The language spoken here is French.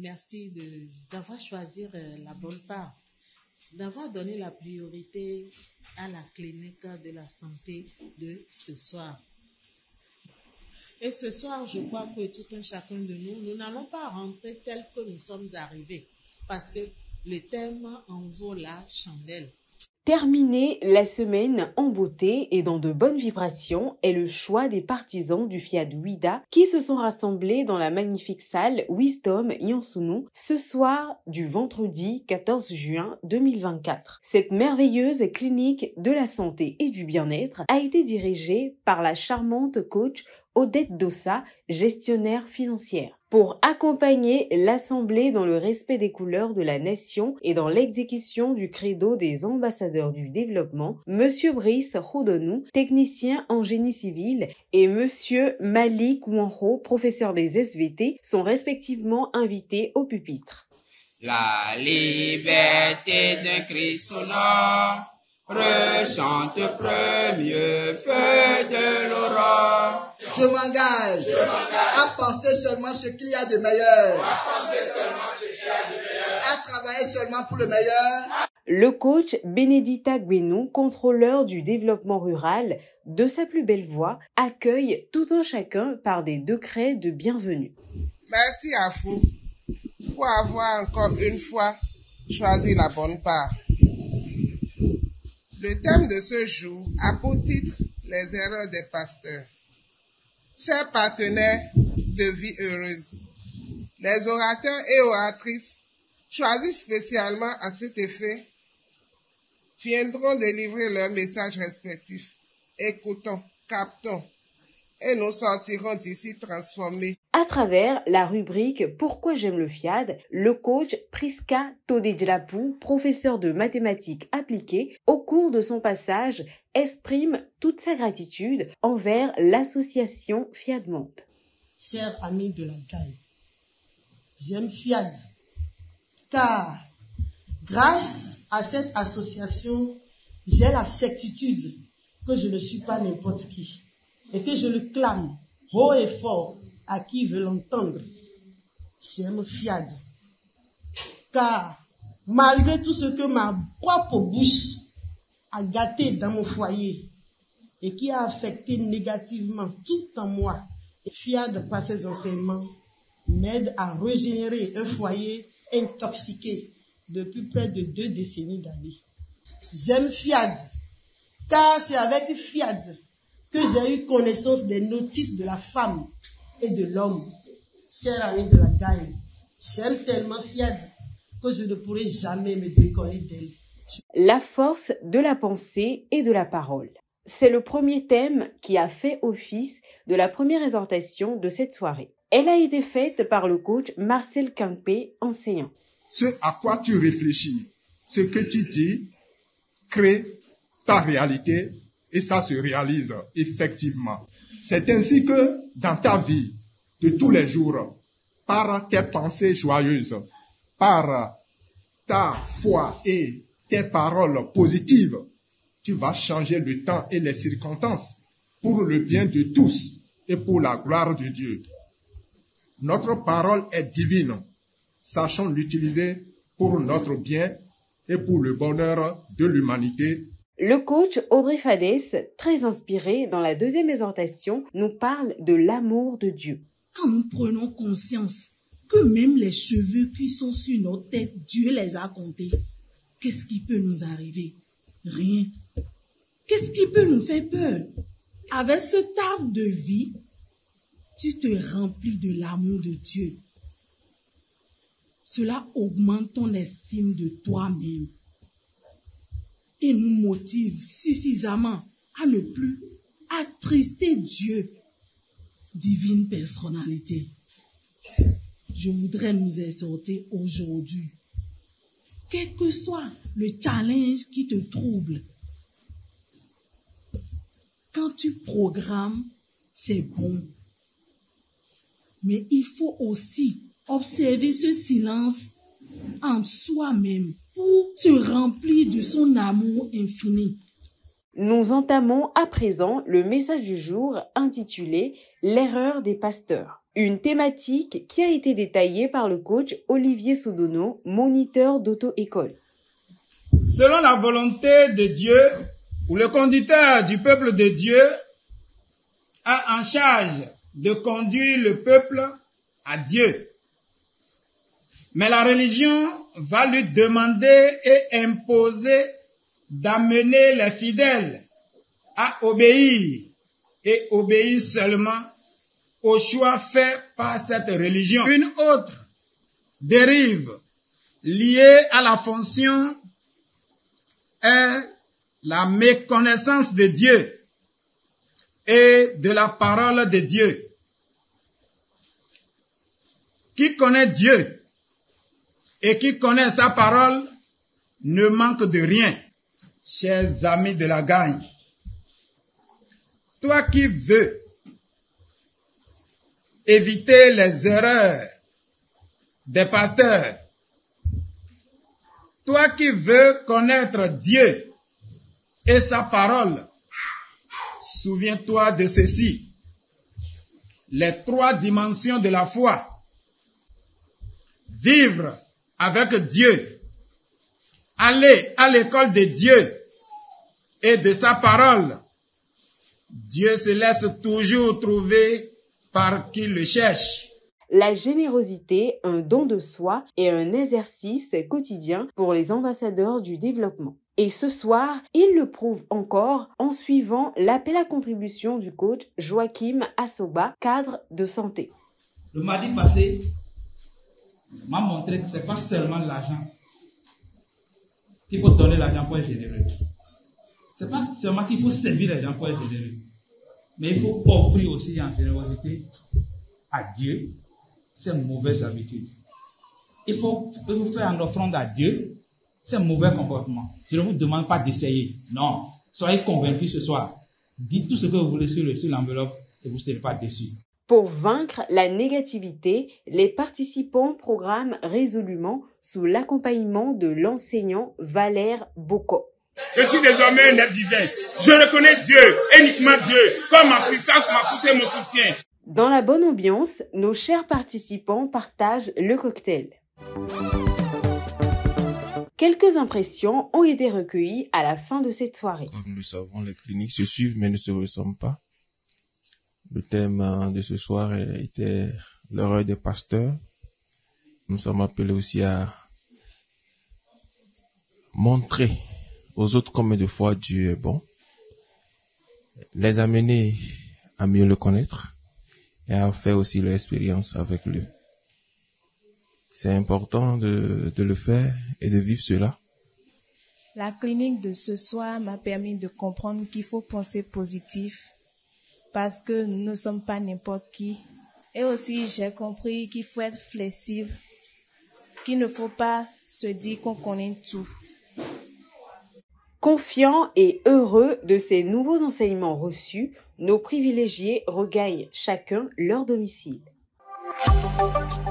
merci d'avoir choisi la bonne part, d'avoir donné la priorité à la clinique de la santé de ce soir. Et ce soir, je crois que tout un chacun de nous n'allons pas rentrer tel que nous sommes arrivés, parce que le thème en vaut la chandelle. Terminer la semaine en beauté et dans de bonnes vibrations est le choix des partisans du Fiat Wida qui se sont rassemblés dans la magnifique salle Wisdom Nyansounou ce soir du vendredi 14 juin 2024. Cette merveilleuse clinique de la santé et du bien-être a été dirigée par la charmante coach Odette Dossa, gestionnaire financière. Pour accompagner l'Assemblée dans le respect des couleurs de la nation et dans l'exécution du credo des ambassadeurs du développement, Monsieur Brice Rodonou, technicien en génie civil, et Monsieur Malik Ouanho, professeur des SVT, sont respectivement invités au pupitre. La liberté d'un cri sonore rechante premier feu de l'aurore. Je m'engage à penser seulement ce qu'il y a de meilleur, à travailler seulement pour le meilleur. Le coach Benedita Gbenou, contrôleur du développement rural, de sa plus belle voix, accueille tout un chacun par des décrets de bienvenue. Merci à vous pour avoir encore une fois choisi la bonne part. Le thème de ce jour a pour titre les erreurs des pasteurs. Chers partenaires de vie heureuse, les orateurs et oratrices choisis spécialement à cet effet viendront délivrer leurs messages respectifs. Écoutons, captons et nous sortirons d'ici transformés. À travers la rubrique Pourquoi j'aime le FIAD, le coach Priska Todejlapou, professeur de mathématiques appliquées, au cours de son passage, exprime toute sa gratitude envers l'association FIAD Monde. Chers amis de la GAI, j'aime FIAD car grâce à cette association, j'ai la certitude que je ne suis pas n'importe qui et que je le clame haut et fort à qui veut l'entendre. J'aime FIAD car malgré tout ce que ma propre bouche a gâté dans mon foyer et qui a affecté négativement tout en moi, FIAD par ses enseignements m'aide à régénérer un foyer intoxiqué depuis près de 2 décennies d'années. J'aime FIAD car c'est avec FIAD que j'ai eu connaissance des notices de la femme et de l'homme. Chers amis de la GAI, j'aime tellement FIAD que je ne pourrai jamais me décoller d'elle. La force de la pensée et de la parole. C'est le premier thème qui a fait office de la première exhortation de cette soirée. Elle a été faite par le coach Marcel Quinpé, enseignant. Ce à quoi tu réfléchis, ce que tu dis, crée ta réalité et ça se réalise effectivement. C'est ainsi que dans ta vie de tous les jours, par tes pensées joyeuses, par ta foi et tes paroles positives, tu vas changer le temps et les circonstances pour le bien de tous et pour la gloire de Dieu. Notre parole est divine. Sachons l'utiliser pour notre bien et pour le bonheur de l'humanité. Le coach Audrey Fadès, très inspiré dans la deuxième exhortation, nous parle de l'amour de Dieu. Quand nous prenons conscience que même les cheveux qui sont sur nos têtes, Dieu les a comptés, qu'est-ce qui peut nous arriver? Rien. Qu'est-ce qui peut nous faire peur? Avec ce arbre de vie, tu te remplis de l'amour de Dieu. Cela augmente ton estime de toi-même et nous motive suffisamment à ne plus attrister Dieu, divine personnalité. Je voudrais nous exhorter aujourd'hui, quel que soit le challenge qui te trouble, quand tu programmes, c'est bon. Mais il faut aussi observer ce silence en soi-même pour se remplir de son amour infini. Nous entamons à présent le message du jour intitulé « L'erreur des pasteurs ». Une thématique qui a été détaillée par le coach Olivier Soudonneau, moniteur d'auto-école. Selon la volonté de Dieu, ou le conducteur du peuple de Dieu a en charge de conduire le peuple à Dieu. Mais la religion va lui demander et imposer d'amener les fidèles à obéir et obéir seulement au choix fait par cette religion. Une autre dérive liée à la fonction est la méconnaissance de Dieu et de la parole de Dieu. Qui connaît Dieu et qui connaît sa parole ne manque de rien, chers amis de la gagne. Toi qui veux éviter les erreurs des pasteurs, toi qui veux connaître Dieu et sa parole, souviens-toi de ceci. Les 3 dimensions de la foi. Vivre avec Dieu, aller à l'école de Dieu et de sa parole. Dieu se laisse toujours trouver par qui le cherche. La générosité, un don de soi et un exercice quotidien pour les ambassadeurs du développement. Et ce soir, ils le prouvent encore en suivant l'appel à contribution du coach Joachim Assoba, cadre de santé. Le mardi passé, m'a montré que ce n'est pas seulement l'argent qu'il faut donner l'argent pour être généreux. Ce n'est pas seulement qu'il faut servir les gens pour être généreux. Mais il faut offrir aussi en générosité à Dieu ces mauvaises habitudes. Il faut faire en offrande à Dieu ces mauvais comportements. Je ne vous demande pas d'essayer. Non. Soyez convaincus ce soir. Dites tout ce que vous voulez sur l'enveloppe et vous ne serez pas déçus. Pour vaincre la négativité, les participants programment résolument sous l'accompagnement de l'enseignant Valère Bocco. Je suis désormais un être divin. Je reconnais Dieu, uniquement Dieu, comme ma puissance, ma force et mon soutien. Dans la bonne ambiance, nos chers participants partagent le cocktail. Quelques impressions ont été recueillies à la fin de cette soirée. Comme nous le savons, les cliniques se suivent mais ne se ressemblent pas. Le thème de ce soir était l'erreur des pasteurs. Nous sommes appelés aussi à montrer aux autres combien de fois Dieu est bon, les amener à mieux le connaître et à faire aussi leur expérience avec lui. C'est important de le faire et de vivre cela. La clinique de ce soir m'a permis de comprendre qu'il faut penser positif parce que nous ne sommes pas n'importe qui. Et aussi, j'ai compris qu'il faut être flexible, qu'il ne faut pas se dire qu'on connaît tout. Confiants et heureux de ces nouveaux enseignements reçus, nos privilégiés regagnent chacun leur domicile.